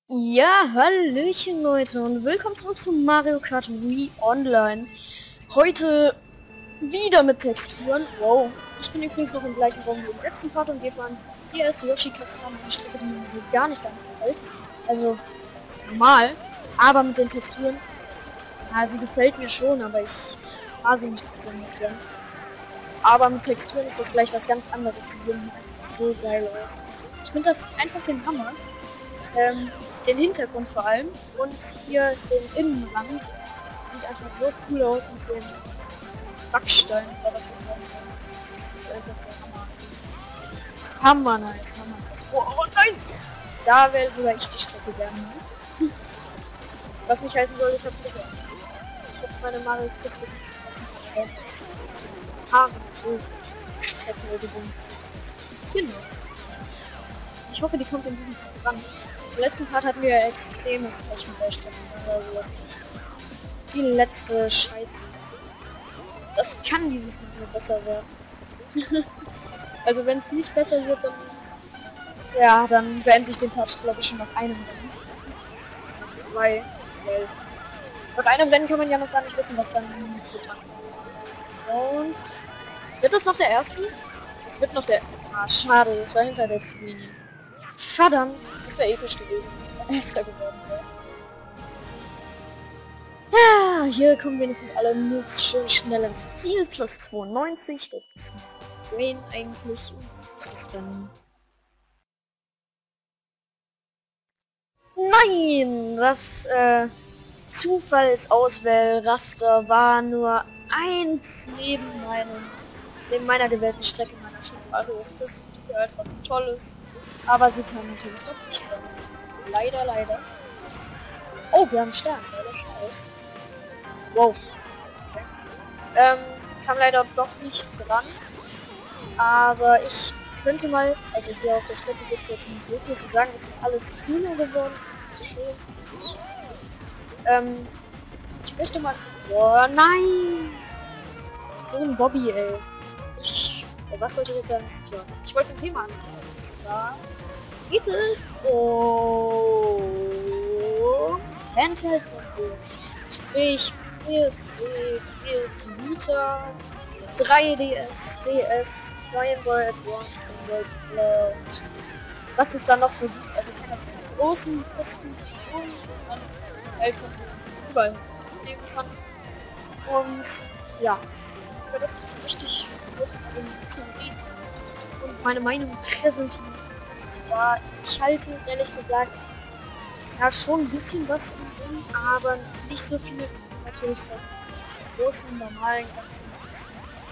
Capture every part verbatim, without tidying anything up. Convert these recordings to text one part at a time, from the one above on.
Ja, hallöchen Leute und willkommen zurück zu Mario Kart Wii Online. Heute wieder mit Texturen. Wow. Ich bin übrigens noch im gleichen Raum wie im letzten Part und geht man die erste Yoshi-Kaskade, die Strecke, die mir so gar nicht, gar nicht gefällt. Also normal, aber mit den Texturen. Ja, sie gefällt mir schon, aber ich fahre sie nicht besonders gern. Aber mit Texturen ist das gleich was ganz anderes. Die sehen so geil aus. Ich finde das einfach den Hammer. Ähm, den Hintergrund vor allem und hier den Innenrand sieht einfach so cool aus mit den Backsteinen oder was das sein soll. Das ist einfach der Hammer. Also, Hammer nice, Hammer nice. Oh, oh nein! Da wäre sogar ich die Strecke gerne. Ne? Was nicht heißen soll, ich habe verloren. Ich habe meine Marios Piste zum Haare Strecken übrigens. Genau. Ich hoffe, die kommt in diesem Fall dran. Im letzten Part hatten wir ja extremes Pech mit der Strecke. Also die letzte Scheiße. Das kann dieses Mal nur besser werden. Also wenn es nicht besser wird, dann... Ja, dann beende ich den Part, glaube ich, schon nach einem Rennen. Nach zwei. Weil nach einem Rennen kann man ja noch gar nicht wissen, was dann so dran kommt. Und... Wird das noch der erste? Es wird noch der... Ah, schade, das war hinter der Ziellinie. Verdammt, das wäre episch gewesen, wenn ich Erster geworden wäre. Ja, hier kommen wenigstens alle Noobs schön schnell ins Ziel. Plus zweiundneunzig, das ist Brain eigentlich. Ist das Rennen? Nein, das äh, Zufallsauswählraster war nur eins neben meinem, neben meiner gewählten Strecke meiner Schiff-Piste, die einfach toll ist. Aber sie kam natürlich doch nicht dran. Leider, leider. Oh, wir haben einen Stern. Aus. Wow. Okay. Ähm, kam leider doch nicht dran. Aber ich könnte mal, also hier auf der Strecke gibt es jetzt nicht so viel zu sagen. Es ist alles grüner geworden. Das ist schön. Ich, ähm, ich möchte mal... Oh nein! So ein Bobby, ey. Ich, was wollte ich jetzt sagen? Tja, ich wollte ein Thema ansprechen. Und zwar... geht es um Handheld-Konsole, sprich P S P, P S Vita, drei D S, D S, Game Boy Advance, Game Boy Color und was es dann noch so gibt, also keine von den großen, festen Konsolen, sondern Handheld-Konsolen überall nehmen kann. Und ja, über das möchte ich heute also ein bisschen reden und meine Meinung präsentieren. Zwar, ich halte ehrlich gesagt ja schon ein bisschen was von dem, aber nicht so viel natürlich von großen, normalen, ganzen Kisten.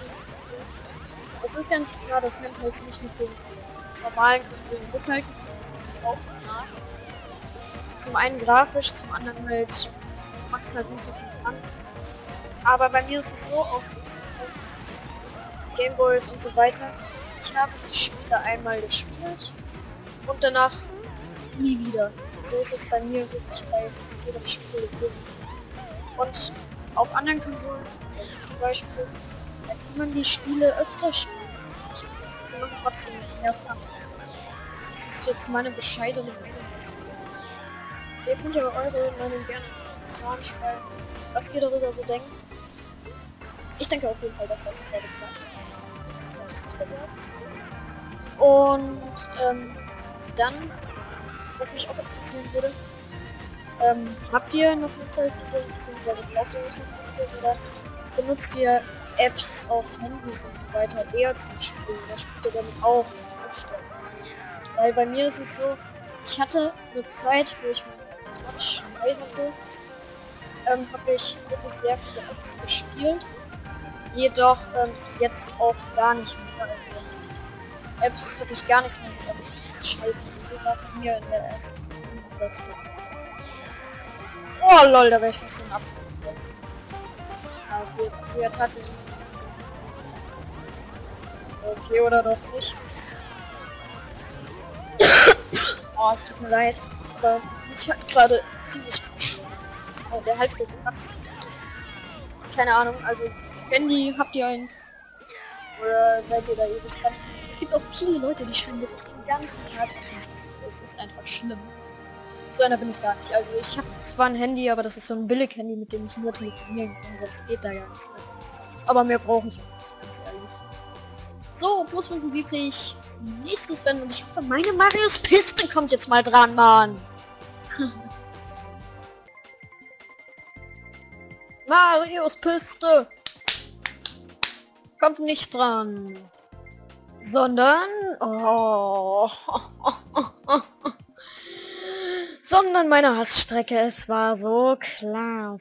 Es ist ganz klar, dass Handhelds nicht mit den normalen Konsolen mithalten können, das ist mir auch klar. Zum einen grafisch, zum anderen halt macht es halt nicht so viel an. Aber bei mir ist es so, auch Gameboys und so weiter, ich habe die Spiele einmal gespielt und danach nie wieder. So ist es bei mir wirklich bei fast jedem Spiel gewesen. Und auf anderen Konsolen, zum Beispiel, da kann man die Spiele öfter spielen. Sie machen trotzdem mehr Fun. Das ist jetzt meine bescheidene Meinung dazu. Ihr könnt ja eure Meinung gerne in den Kommentaren schreiben, was ihr darüber so denkt. Ich denke auf jeden Fall das, was ich gerade gesagt habe. Sonst hätte ich es nicht gesagt. Und ähm, dann, was mich auch interessieren würde, ähm, habt ihr noch Handheld-Konsolen, beziehungsweise braucht ihr nicht noch Handheld, oder benutzt ihr Apps auf Handys und so weiter eher zum Spielen, oder spielt ihr damit auch öfter? Weil bei mir ist es so, ich hatte eine Zeit, wo ich meinen Touch neu hatte, ähm, habe ich wirklich sehr viele Apps gespielt, jedoch ähm, jetzt auch gar nicht mehr, also Apps habe ich gar nichts mehr mit damit. Scheiße, die war von mir in der ersten Runde. Oh lol, da wäre ich fast den ab. Ja, okay, jetzt muss ich ja tatsächlich. Okay, oder doch nicht. Oh, es tut mir leid. Aber ich hatte gerade ziemlich. Oh, der Hals gekratzt. Keine Ahnung, also Handy, habt ihr eins? Oder seid ihr da ewig dran? Es gibt auch viele Leute, die schreiben wirklich den ganzen Tag was. Es ist einfach schlimm. So einer bin ich gar nicht. Also ich habe zwar ein Handy, aber das ist so ein Billig-Handy, mit dem ich nur telefonieren kann, sonst geht da ja nichts mehr. Aber mehr brauche ich nicht, ganz ehrlich. So, plus fünfundsiebzig. Nächstes Rennen und ich hoffe, meine Marius Piste kommt jetzt mal dran, Mann. Marius Piste kommt nicht dran. Sondern... Oh, sondern meine Hassstrecke. Es war so klar.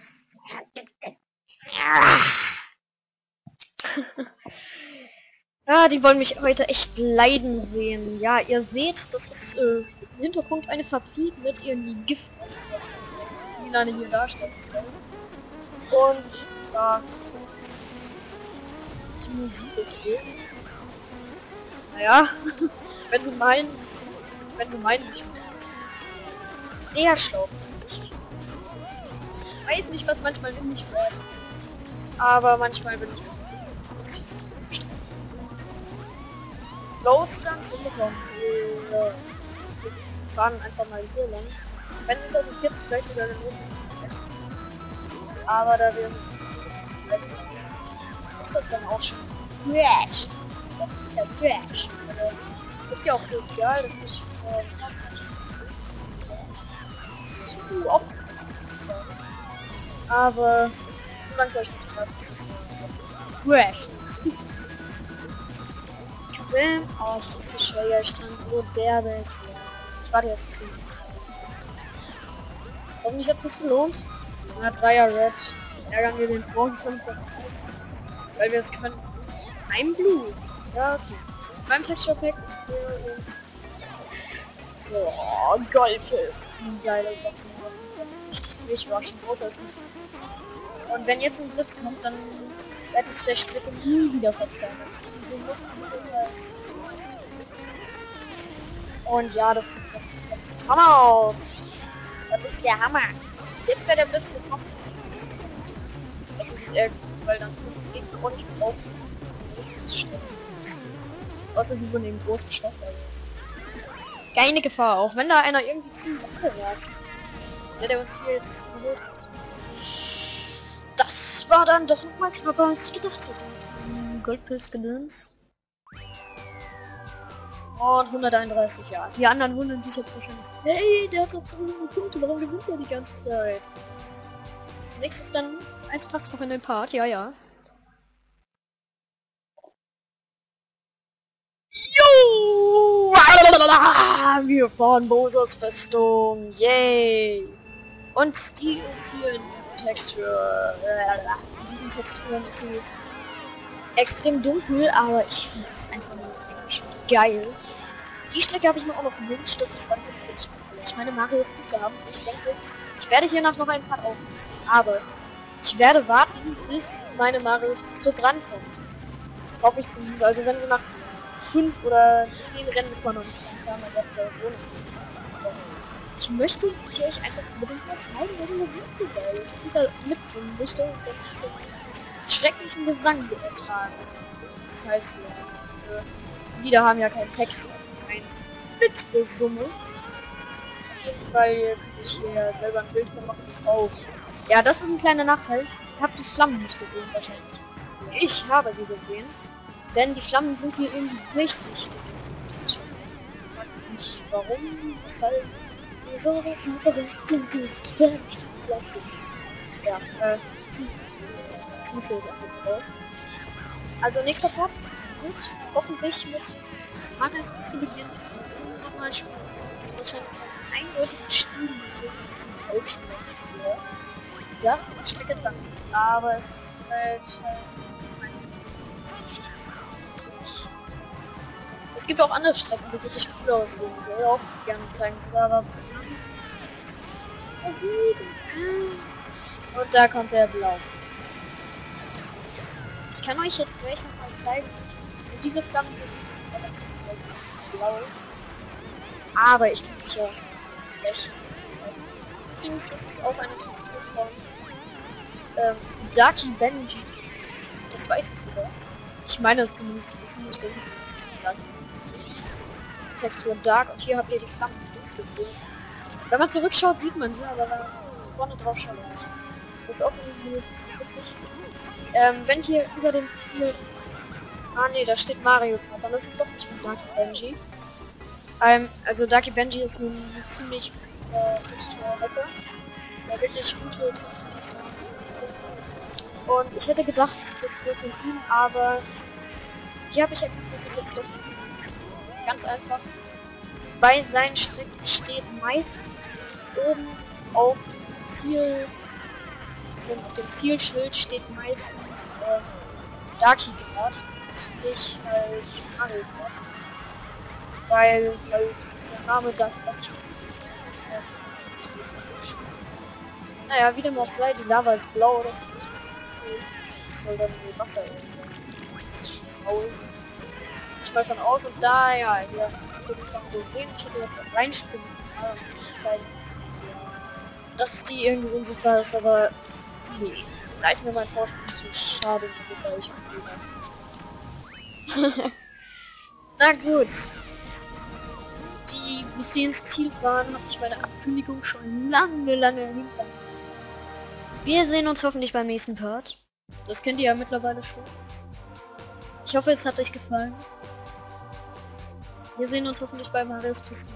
Ja, die wollen mich heute echt leiden sehen. Ja, ihr seht, das ist äh, im Hintergrund eine Fabrik mit irgendwie Gift, was Nina hier darstellen soll. Und ja, die Musik okay. Naja, wenn sie meinen, wenn sie meinen, ich bin sehr schlau. Ich weiß nicht, was manchmal in mich fährt. Aber manchmal bin ich auch ein bisschen Lowstand hinbekommen. Wir fahren einfach mal hier lang. Wenn es auf dem vierten vielleicht sogar eine Not hat. Aber da wir ist das dann auch schon crashed. Ja, crashed. Also, ist ja auch egal, dass ich äh, zu oft. Aber so lang soll ich nicht bleiben, das ist äh, crashed. Oh, ich ist so schwer, ich dran so derbe jetzt. Ich warte jetzt bis zum Hoffentlich hat es sich gelohnt. Na, Dreier Red. Ärgern wir den Bronze, weil wir es können. Ein Blue. Ja, okay. Beim Texture Pack. So, Goldpilz. Das ist eine geile Sache. Richtig durchwaschen, außer es mit Blitz. Und wenn jetzt ein Blitz kommt, dann wird es der Strecke nie wieder verzeihen. Diese Luftdetails. Und ja, das sieht das, das sieht Hammer aus. Das ist der Hammer. Jetzt wäre der Blitz gekommen. Jetzt ist es eher gut, weil dann geht auch nicht drauf. Außer sie wurden eben groß beschafft. Keine Gefahr, auch wenn da einer irgendwie zu Sache war. Der, der uns hier jetzt geholt hat. Das war dann doch noch mal knapper, als ich gedacht hätte. Goldpilz-Gedöns. Und hunderteinunddreißig, ja. Die anderen wundern sich jetzt wahrscheinlich. Hey, der hat doch so viele Punkte, warum gewinnt er die ganze Zeit? Nächstes Rennen. Eins passt noch in den Part, ja, ja. Jo! Wir fahren Bosos Festung, yay! Und die ist hier in diesem Textur. In diesen Texturen ist sie extrem dunkel, aber ich finde das einfach nur geil. Die Strecke habe ich mir auch noch gewünscht, dass ich dann wirklich, ich meine Marius Piste haben. Ich denke, ich werde hiernach noch ein Part aufnehmen. Aber ich werde warten, bis meine Marius Piste drankommt. Hoffe ich zumindest. Also wenn sie nach fünf oder zehn Rennen immer noch nicht dran, dann werde ich das so nicht. Ich möchte die euch einfach unbedingt mal zeigen, weil die Musik so geil ist. Die da mitsingen möchte und dann möchte schrecklichen Gesang ertragen. Das heißt, ja, die Lieder haben ja keinen Text, ein Mitgesumme. Auf jeden Fall kann ich hier selber ein Bild von machen. Oh. Ja, das ist ein kleiner Nachteil. Ihr habt die Flammen nicht gesehen wahrscheinlich. Ich habe sie gesehen. Denn die Flammen sind hier irgendwie durchsichtig. Ich weiß nicht warum, weshalb, wieso, weshalb, ja, äh, jetzt muss ich jetzt einfach raus. Also nächster Part wird hoffentlich mit Marius Piste beginnen. Wir sind nochmal ein Spiel, das ist wahrscheinlich ein eindeutiger Stil, das ist ein Elfspiel. Das ist die Strecke dran, aber es fällt halt Es gibt auch andere Strecken, die wirklich cool aussehen, die ich auch gerne zeigen würde, aber Musik und, und da kommt der Blau. Ich kann euch jetzt gleich noch mal zeigen, also diese Flammen jetzt relativ blau, aber ich kann mich ja gleich zeigen. Übrigens, das ist auch eine Textur von ähm, Darky Benji. Das weiß ich sogar. Ich meine es zumindest zu wissen, ich denke, das ist von Darky. Textur Dark und hier habt ihr die Flammen gesehen. Wenn man zurückschaut, sieht man sie, aber wenn man vorne drauf schaut, nicht. Das ist auch irgendwie witzig. Ähm, wenn hier über dem Ziel... Ah ne, da steht Mario Kart, dann ist es doch nicht von Darky Benji. Ähm, also Darky Benji ist ein ziemlich guter Texturhacker. Der wirklich gute Textur. Und ich hätte gedacht, das wird von ihm, aber hier habe ich erkannt, dass es jetzt doch nicht von ihm ist. Ganz einfach. Bei seinen Strecken steht meistens oben auf diesem Ziel, also auf dem Zielschild steht meistens äh, Darky Kart und nicht halt Mario Kart. Weil halt der Name Darky Benji äh, steht. Naja, wie dem auch sei, die Lava ist blau, das, das soll dann wohl Wasser das blau ist. Ich mal von aus und da, ja, hier kann man sehen, ich hätte jetzt auch reinspringen können, um zu zeigen, dass die irgendwie unsichtbar ist, aber nee, da ist mir mein Vorsprung zu schade, weil ich habe Na gut. Die, bis sie ins Ziel fahren, habe ich meine Ankündigung schon lange, lange hinter. Wir sehen uns hoffentlich beim nächsten Part. Das kennt ihr ja mittlerweile schon. Ich hoffe, es hat euch gefallen. Wir sehen uns hoffentlich bei Marios Pistole.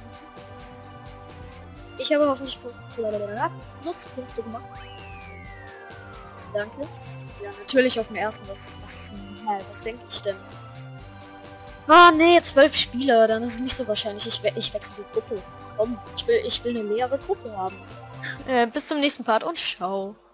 Ich habe hoffentlich Pluspunkte gemacht. Danke. Ja, natürlich auf dem ersten. Was, was, ja, was denke ich denn? Ah, nee, zwölf Spieler, dann ist es nicht so wahrscheinlich. Ich, we ich wechsle die Gruppe. Komm, ich will, ich will eine leere Gruppe haben. Äh, bis zum nächsten Part und ciao.